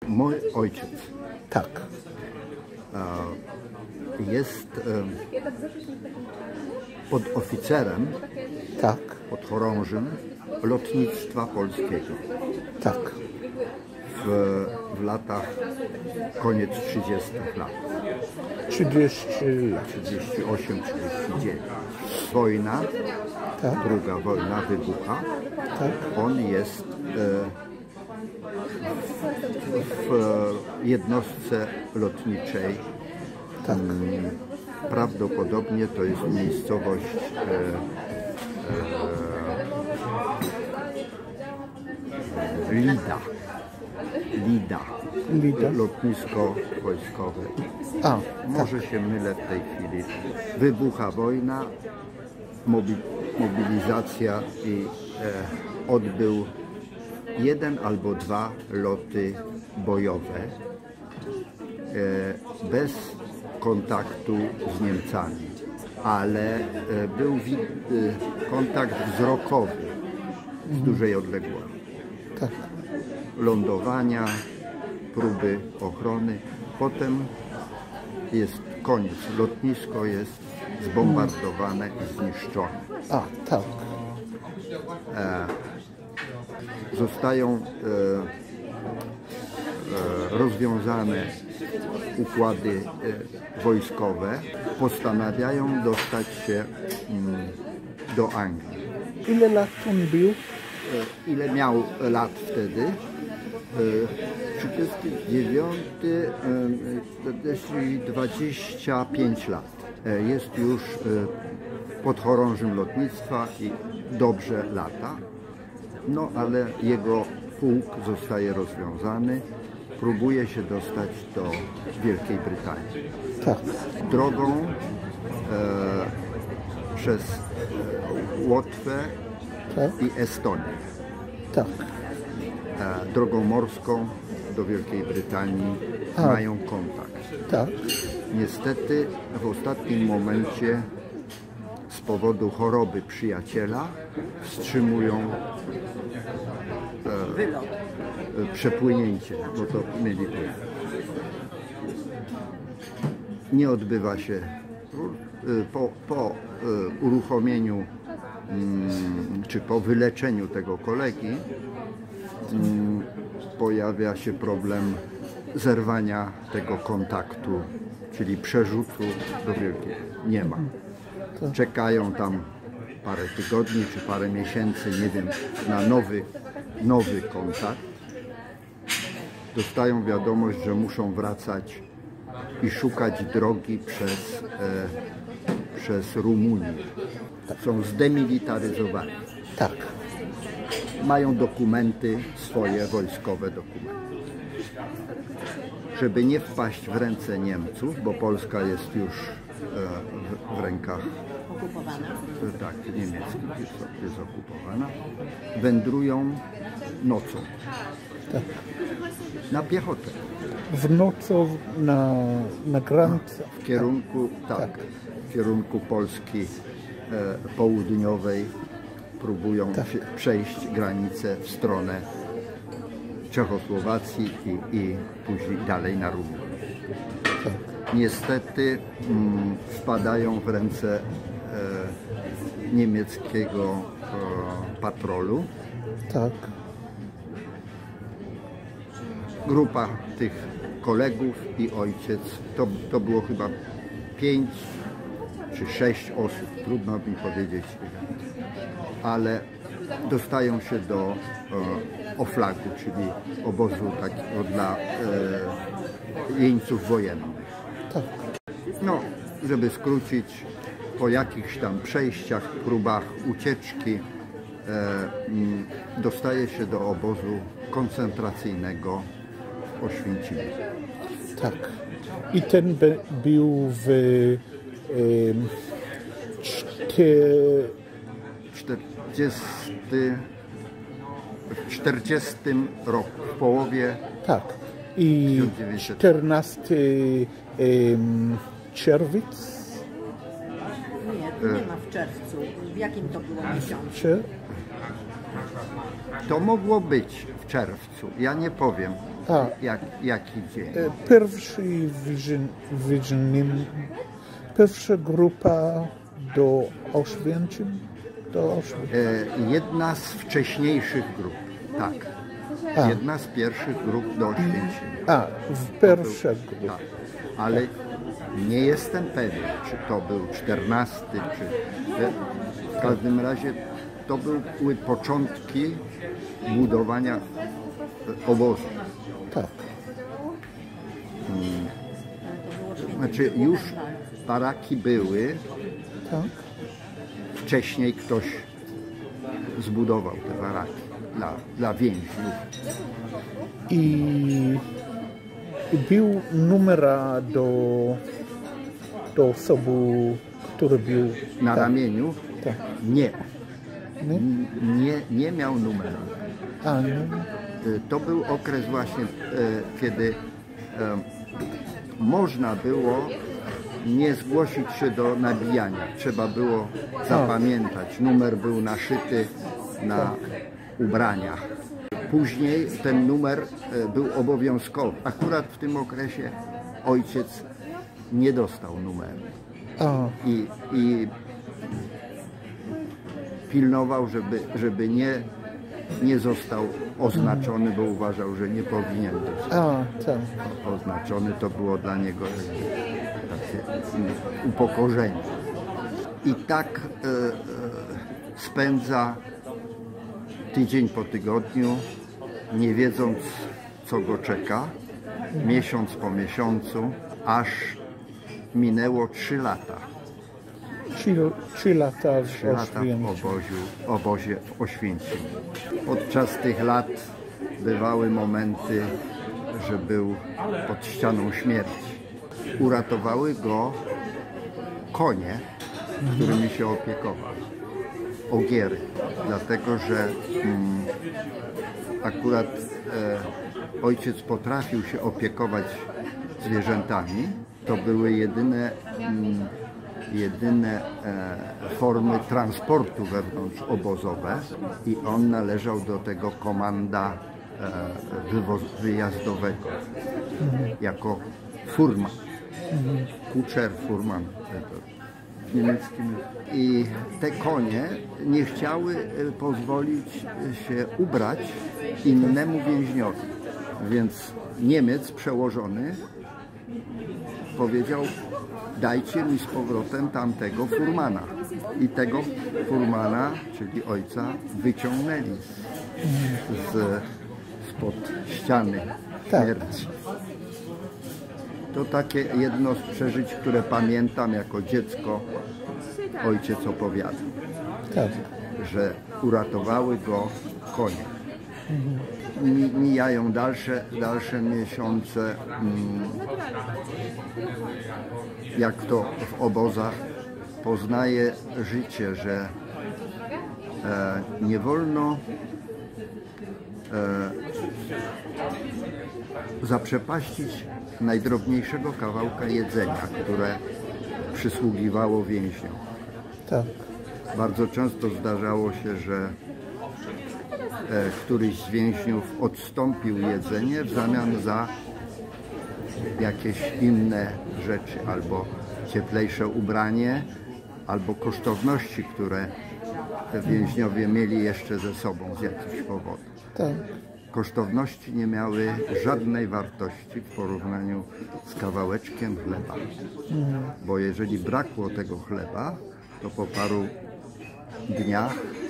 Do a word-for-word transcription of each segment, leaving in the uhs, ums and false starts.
Mój ojciec. Tak. Jest podoficerem, Tak. podchorążym lotnictwa polskiego. Tak. W, w latach, koniec trzydziestych lat. trzydzieści lat. trzydzieści osiem trzydzieści dziewięć. Wojna, Tak. druga wojna wybucha. Tak. On jest e, w jednostce lotniczej. Tak. Mm, prawdopodobnie to jest miejscowość e, e, Lida. Lida. Lida. Lotnisko wojskowe. A, Może się mylę w tej chwili. Wybucha wojna, mobi mobilizacja i e, odbył jeden albo dwa loty bojowe e, bez kontaktu z Niemcami, ale e, był e, kontakt wzrokowy z dużej odległości. tak. Lądowania, próby ochrony. Potem jest koniec. Lotnisko jest zbombardowane i zniszczone. A, tak. E, zostają e, e, rozwiązane układy e, wojskowe. Postanawiają dostać się mm, do Anglii. Ile lat on był? E, ile miał lat wtedy? trzydziesty dziewiąty, dwadzieścia pięć lat. Jest już podchorążym lotnictwa i dobrze lata. No ale jego pułk zostaje rozwiązany. Próbuje się dostać do Wielkiej Brytanii. Tak. Drogą e, przez Łotwę Tak. i Estonię. Tak. E, drogą morską do Wielkiej Brytanii A. mają kontakt. Tak. Niestety w ostatnim momencie z powodu choroby przyjaciela wstrzymują e, e, przepłynięcie, bo to mieli pływ. Nie odbywa się e, po, po e, uruchomieniu mm, czy po wyleczeniu tego kolegi mm, pojawia się problem zerwania tego kontaktu, czyli przerzutu do Wielkiej. Nie ma. Czekają tam parę tygodni czy parę miesięcy, nie wiem, na nowy, nowy kontakt. Dostają wiadomość, że muszą wracać i szukać drogi przez, e, przez Rumunię. Są zdemilitaryzowani. Tak. Mają dokumenty, swoje wojskowe dokumenty. Żeby nie wpaść w ręce Niemców, bo Polska jest już e, w, w rękach okupowana. e, tak, niemieckich, jest, jest okupowana, wędrują nocą Tak. na piechotę. W nocy na, na Grand. W kierunku, tak, Tak. w kierunku Polski e, południowej próbują Tak. się, przejść granicę w stronę Czechosłowacji i, i później dalej na Rumunię. Tak. Niestety mm, wpadają w ręce e, niemieckiego e, patrolu. Tak. Grupa tych kolegów i ojciec, to, to było chyba pięć czy sześć osób, trudno mi powiedzieć, ale dostają się do e, Oflagu, czyli obozu takiego dla e, jeńców wojennych. Tak. No, żeby skrócić, po jakichś tam przejściach, próbach ucieczki e, m, dostaje się do obozu koncentracyjnego w Oświęcimiu. Tak. I ten by, był w em, czty, czterdziestym, w czterdziestym roku, w połowie tak. I tysiąc dziewięćset czternasty em, czerwiec. Nie, tu nie ma w czerwcu. W jakim to było miesiącu? Czy? To mogło być w czerwcu. Ja nie powiem, A. jak, jaki dzień. E, Pierwszy Wiżyn, Wiżnym, pierwsza grupa do Oświęcim? Do Oświęcim. E, jedna z wcześniejszych grup, tak. A. Jedna z pierwszych grup do Oświęcimia. A, w pierwsza grupa. Tak. Ale nie jestem pewien, czy to był czternasty, czy... W każdym razie to były początki budowania obozu. Tak. Znaczy już baraki były, Tak. wcześniej ktoś zbudował te baraki dla, dla więźniów. I, i był numera do, do osoby, który był Na tak. ramieniu Tak. nie. Nie? Nie, nie miał numeru. A, nie. To był okres właśnie, e, kiedy e, można było nie zgłosić się do nabijania. Trzeba było zapamiętać. Numer był naszyty na ubraniach. Później ten numer e, był obowiązkowy. Akurat w tym okresie ojciec nie dostał numeru. A, I, i pilnował, żeby, żeby nie, nie został oznaczony, bo uważał, że nie powinien być a, tak. oznaczony. To było dla niego takie mm, upokorzenie. I tak e, e, spędza tydzień po tygodniu, nie wiedząc, co go czeka, miesiąc po miesiącu, aż minęło trzy lata. Trzy, trzy lata w Trzy lata w Oświęcimiu. obozie, obozie w Oświęcimiu. Podczas tych lat bywały momenty, że był pod ścianą śmierci. Uratowały go konie, którymi się opiekował. Ogiery. Dlatego, że mm, akurat e, ojciec potrafił się opiekować zwierzętami. To były jedyne mm, jedyne e, formy transportu wewnątrz obozowe i on należał do tego komanda e, wywoz- wyjazdowego jako furman, kuczer, furman w niemieckim. I te konie nie chciały e, pozwolić się ubrać innemu więźniowi, więc Niemiec przełożony powiedział: dajcie mi z powrotem tamtego furmana. I tego furmana, czyli ojca, wyciągnęli z, z, spod ściany śmierci. To takie jedno z przeżyć, które pamiętam jako dziecko, ojciec opowiadał, Tak. że uratowały go konie. Mi- Mijają dalsze, dalsze miesiące, mm, jak to w obozach, poznaje życie, że e, nie wolno e, zaprzepaścić najdrobniejszego kawałka jedzenia, które przysługiwało więźniom. Tak. Bardzo często zdarzało się, że e, któryś z więźniów odstąpił jedzenie w zamian za jakieś inne rzeczy, albo cieplejsze ubranie, albo kosztowności, które te więźniowie mieli jeszcze ze sobą z jakichś powodów. Tak. Kosztowności nie miały żadnej wartości w porównaniu z kawałeczkiem chleba. Bo jeżeli brakło tego chleba, to po paru dniach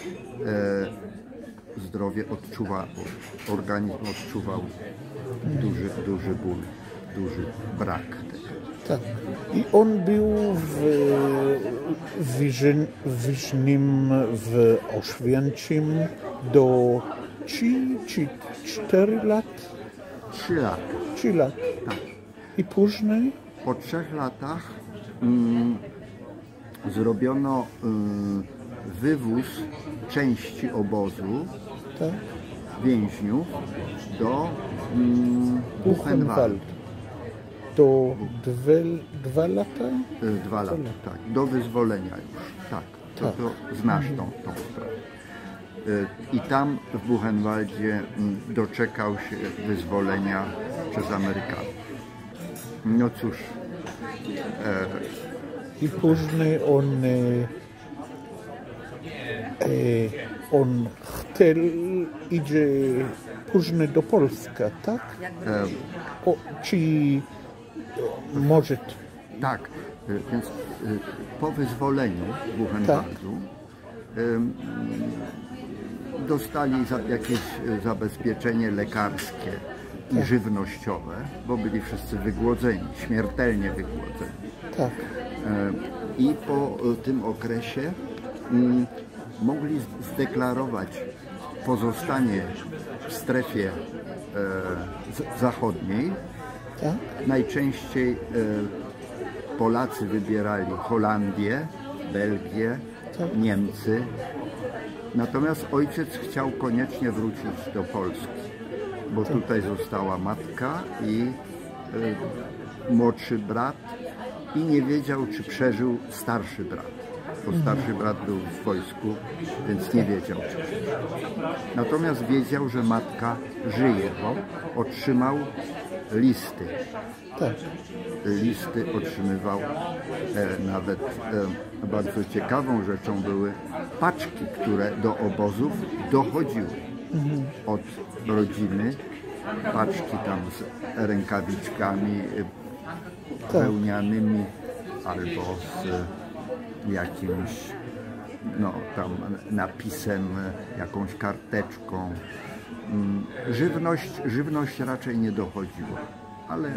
e, zdrowie odczuwało, organizm odczuwał duży, duży ból, duży brak tego. Tak. I on był w, w, Wiżyn, w Wiżnym, w Oświęcim do trzy czy cztery lat? Trzy lata. Trzy lat. Tak. I później? Po trzech latach mm, zrobiono mm, wywóz części obozu Tak. więźniów do mm, Buchenwald. To dwie, dwa lata? Y, Dwa lata, tak. Do wyzwolenia już. Tak. To, Tak. to znasz tą, tą sprawę. I tam w Buchenwaldzie doczekał się wyzwolenia przez Amerykanów. No cóż. I później on, on chciał idzie później do Polski, tak? O, czy może... Tak, więc po wyzwoleniu w Buchenwaldu tak. dostali za, jakieś zabezpieczenie lekarskie i tak. żywnościowe, bo byli wszyscy wygłodzeni, śmiertelnie wygłodzeni. Tak. I po tym okresie mm, mogli zdeklarować pozostanie w strefie e, zachodniej. Tak. Najczęściej e, Polacy wybierali Holandię, Belgię, tak. Niemcy. Natomiast ojciec chciał koniecznie wrócić do Polski, bo tak. tutaj została matka i e, młodszy brat i nie wiedział, czy przeżył starszy brat, bo starszy brat był w wojsku, więc nie wiedział, czy przeżył. Natomiast wiedział, że matka żyje, bo otrzymał listy. Tak. Listy otrzymywał e, nawet e, bardzo ciekawą rzeczą były paczki, które do obozów dochodziły mhm. od rodziny. Paczki tam z rękawiczkami tak. wełnianymi albo z jakimś no, tam napisem, jakąś karteczką. Żywność, żywność raczej nie dochodziła, ale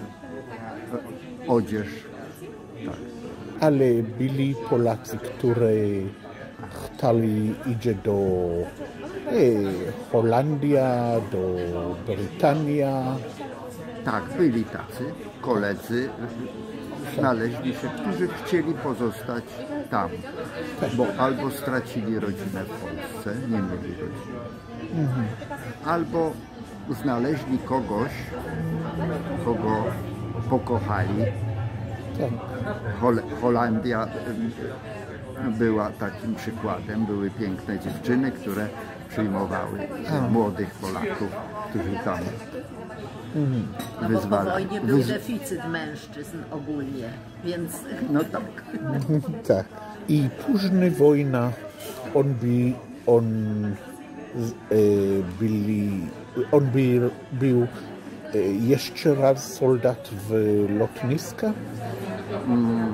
odzież tak. Ale byli Polacy, którzy chcieli iść do e, Holandia, do Brytanii. Tak, byli tacy koledzy, znaleźli się, którzy chcieli pozostać tam, bo albo stracili rodzinę w Polsce, nie mieli rodziny, mhm. albo znaleźli kogoś, kogo pokochali. Hol Holandia była takim przykładem, były piękne dziewczyny, które przyjmowały młodych Polaków, którzy tam mhm. wyzwalali. Bo po wojnie był Wyz... deficyt mężczyzn ogólnie, więc... No tak. Tak. I później wojna, on by, on e, byli, on by, był e, jeszcze raz soldat w lotniska? Mm,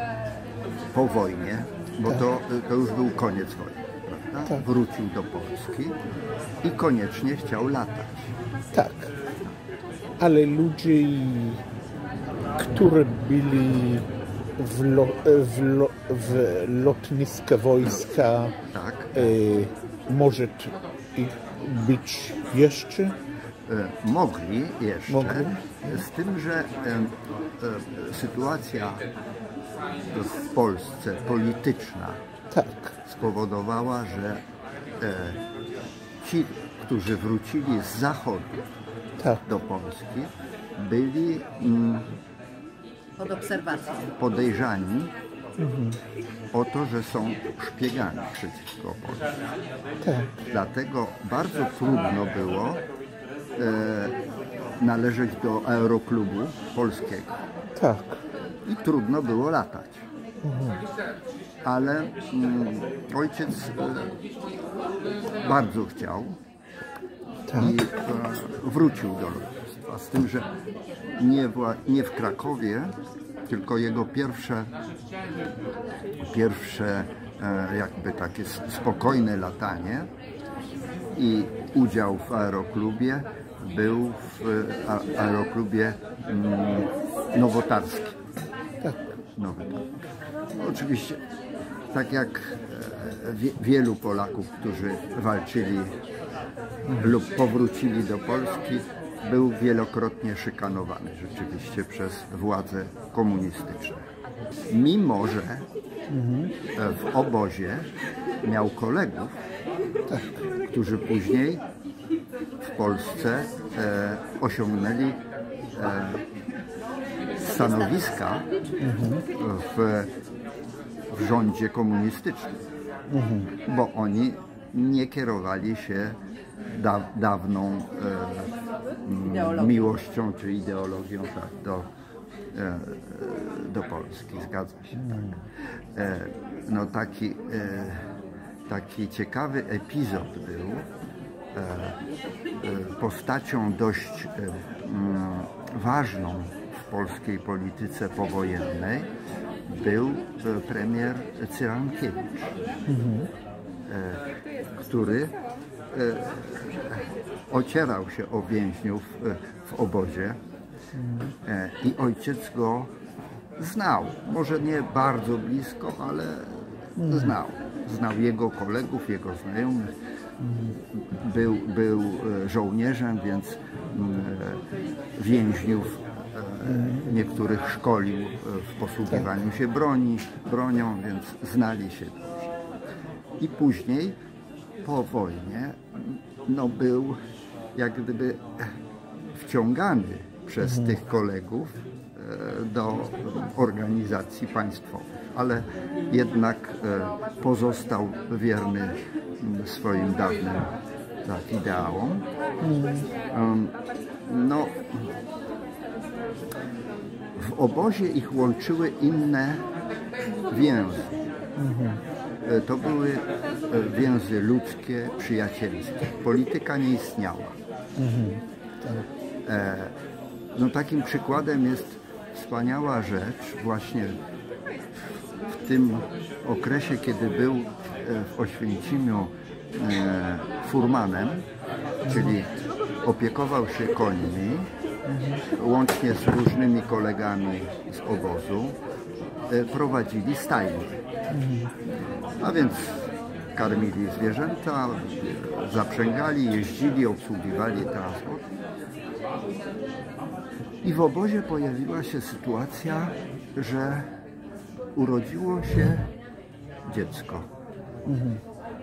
po wojnie, bo tak. to, to już był koniec wojny, prawda? Tak. Wrócił do Polski i koniecznie chciał latać. Tak. Ale ludzie, którzy byli w, lo, w, lo, w lotniska wojska, tak. e, może być jeszcze? E, mogli jeszcze, mogli? Z tym, że e, e, sytuacja w Polsce polityczna tak. spowodowała, że e, ci, którzy wrócili z zachodu, tak. do Polski, byli mm, pod obserwacją podejrzani mhm. o to, że są szpiegami przeciwko Polsce. Tak. Dlatego bardzo trudno było e, należeć do aeroklubu polskiego. Tak. I trudno było latać. Mhm. Ale mm, ojciec e, bardzo chciał. Tak. I e, wrócił do lotnictwa, z tym, że nie, w, nie w Krakowie, tylko jego pierwsze, pierwsze e, jakby takie spokojne latanie i udział w aeroklubie był w a, aeroklubie mm, nowotarskim. Tak. Nowotarskim. Oczywiście, tak jak e, wie, wielu Polaków, którzy walczyli lub powrócili do Polski, był wielokrotnie szykanowany rzeczywiście przez władze komunistyczne. Mimo że w obozie miał kolegów, którzy później w Polsce e, osiągnęli e, stanowiska w, w rządzie komunistycznym, bo oni nie kierowali się da, dawną e, m, miłością czy ideologią tak, do, e, do Polski. Zgadza się. Tak. E, no taki, e, taki ciekawy epizod był. E, e, postacią dość e, m, ważną w polskiej polityce powojennej był e, premier Cyrankiewicz, mhm. e, który e, ocierał się o więźniów e, w obozie e, i ojciec go znał. Może nie bardzo blisko, ale znał. Znał jego kolegów, jego znajomych. Był, był żołnierzem, więc więźniów niektórych szkolił w posługiwaniu się broni, bronią, więc znali się dobrze. I później po wojnie no, był jak gdyby wciągany przez mhm. tych kolegów do organizacji państwowych, ale jednak pozostał wierny swoim dawnym tak, ideałom. No, w obozie ich łączyły inne więzy. To były więzy ludzkie, przyjacielskie. Polityka nie istniała. No, takim przykładem jest wspaniała rzecz właśnie w tym okresie, kiedy był w Oświęcimiu furmanem, czyli opiekował się końmi, łącznie z różnymi kolegami z obozu, prowadzili stajnie. A więc karmili zwierzęta, zaprzęgali, jeździli, obsługiwali transport. I w obozie pojawiła się sytuacja, że urodziło się dziecko. Mhm.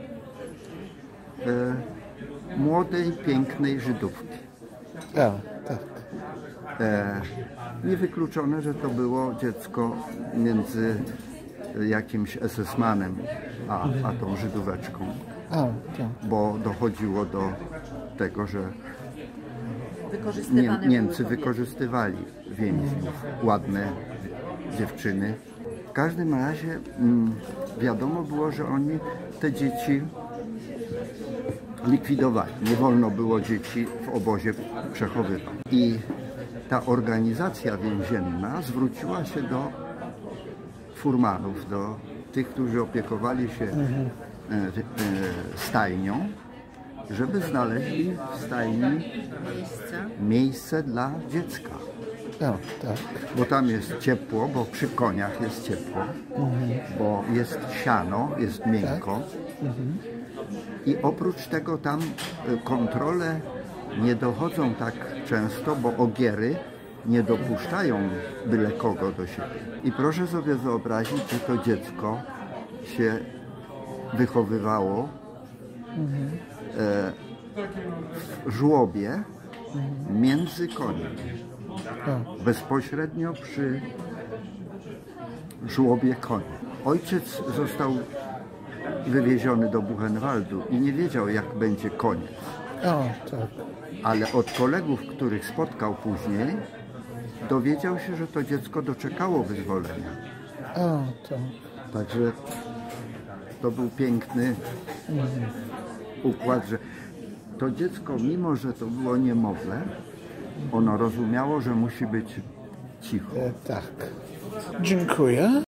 E, młodej, pięknej Żydówki. Ja, tak. E, niewykluczone, że to było dziecko między jakimś esesmanem a, a tą Żydóweczką. A, tak. Bo dochodziło do tego, że Wykorzystywane Niemcy wykorzystywali więźniów, ładne dziewczyny. W każdym razie mm, wiadomo było, że oni te dzieci likwidowali. Nie wolno było dzieci w obozie przechowywać. I ta organizacja więzienna zwróciła się do furmanów, do tych, którzy opiekowali się mhm. e, e, stajnią, żeby znaleźli w stajni miejsce, miejsce dla dziecka. No, tak. Bo tam jest ciepło, bo przy koniach jest ciepło, mhm. bo jest siano, jest miękko. Tak. Mhm. I oprócz tego tam kontrole nie dochodzą tak często, bo ogiery nie dopuszczają byle kogo do siebie. I proszę sobie wyobrazić, że to dziecko się wychowywało mhm. w żłobie między koniami. Bezpośrednio przy żłobie koni. Ojciec został wywieziony do Buchenwaldu i nie wiedział, jak będzie koniec. O, tak. Ale od kolegów, których spotkał później, dowiedział się, że to dziecko doczekało wyzwolenia. O, tak. Także to był piękny mhm. układ, że to dziecko, mimo że to było niemowlę, ono rozumiało, że musi być cicho. E, tak. Dziękuję.